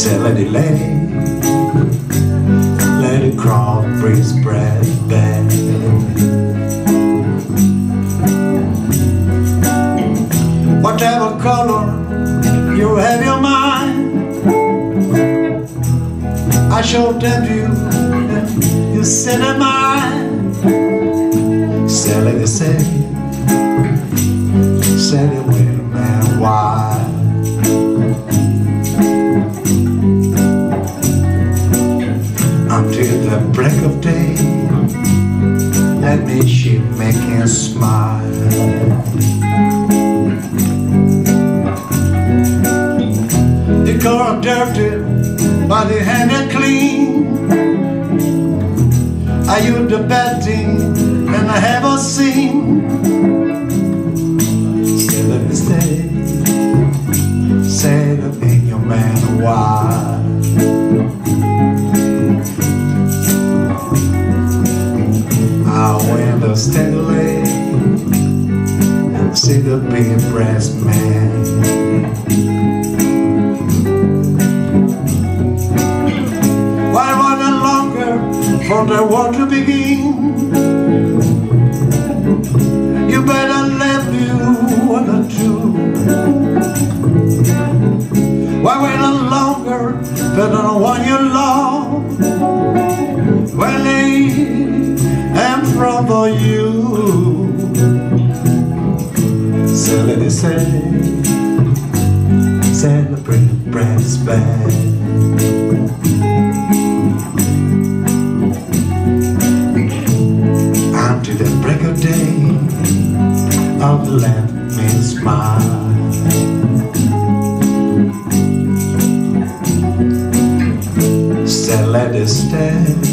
Say let it lay, let it crawl, breeze spread back. Whatever color you have your mind, I shall tell you, you set a mind. Say let it say it with man wide. Until the break of day, let me she make him smile. The car dirty, but the hand is clean. Are you the bad thing and I haven't seen? Say let me say to me your man why. I went up steadily and see the big brass man. Why wasn't longer for the war to begin? You better let me what I do. Why wait no longer for the one you love? When I'm from you. So let me celebrate brass band. Until the break of day, of the land may smile. So let it stand